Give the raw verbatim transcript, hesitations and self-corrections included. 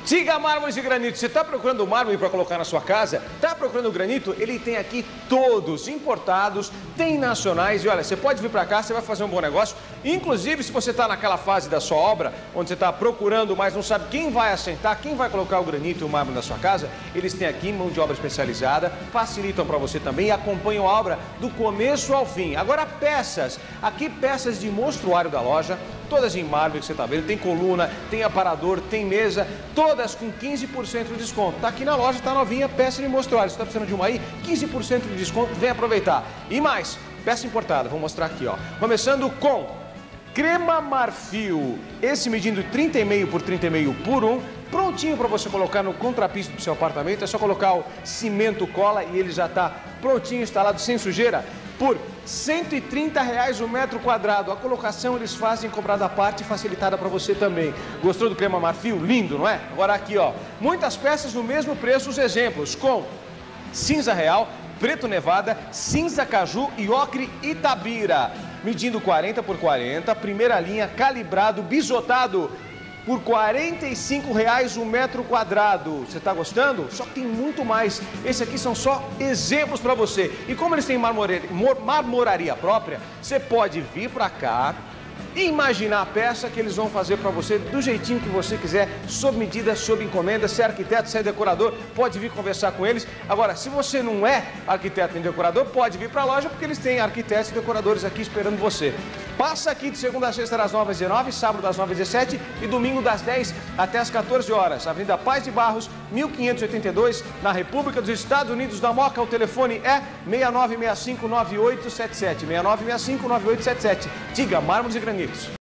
Diga Mármores e Granito, você está procurando mármore para colocar na sua casa? Está procurando granito? Ele tem aqui todos importados, tem nacionais e olha, você pode vir para cá, você vai fazer um bom negócio. Inclusive, se você está naquela fase da sua obra, onde você está procurando, mas não sabe quem vai assentar, quem vai colocar o granito e o mármore na sua casa, eles têm aqui mão de obra especializada, facilitam para você também e acompanham a obra do começo ao fim. Agora, peças, aqui peças de mostruário da loja, todas em mármore que você está vendo, tem coluna, tem aparador, tem mesa, todas com quinze por cento de desconto. Está aqui na loja, está novinha, peça de mostruário. Você está precisando de uma aí? quinze por cento de desconto, vem aproveitar. E mais, peça importada, vou mostrar aqui, ó. Começando com crema marfil, esse medindo trinta e meio por trinta e meio por um, prontinho para você colocar no contrapiso do seu apartamento. É só colocar o cimento cola e ele já está prontinho, instalado, sem sujeira, por cento e trinta reais o metro quadrado. A colocação eles fazem cobrada à parte, facilitada para você também. Gostou do crema marfil? Lindo, não é? Agora aqui, ó, muitas peças no mesmo preço, os exemplos, com cinza real, preto nevada, cinza caju e ocre Itabira, medindo quarenta por quarenta, primeira linha, calibrado, bisotado, por quarenta e cinco reais o metro quadrado. Você está gostando? Só que tem muito mais. Esse aqui são só exemplos para você. E como eles têm marmoraria, marmoraria própria, você pode vir para cá e imaginar a peça que eles vão fazer para você do jeitinho que você quiser, sob medida, sob encomenda. Se é arquiteto, se é decorador, pode vir conversar com eles. Agora, se você não é arquiteto nem decorador, pode vir para a loja, porque eles têm arquitetos e decoradores aqui esperando você. Passa aqui de segunda a sexta das nove às dezenove, sábado das nove às dezessete e domingo das dez até as quatorze horas. Avenida Paz de Barros, mil quinhentos e oitenta e dois, na República dos Estados Unidos da Moca. O telefone é seis nove seis cinco nove oito sete sete, seis nove seis cinco nove oito sete sete. Diga Mármores e Granitos.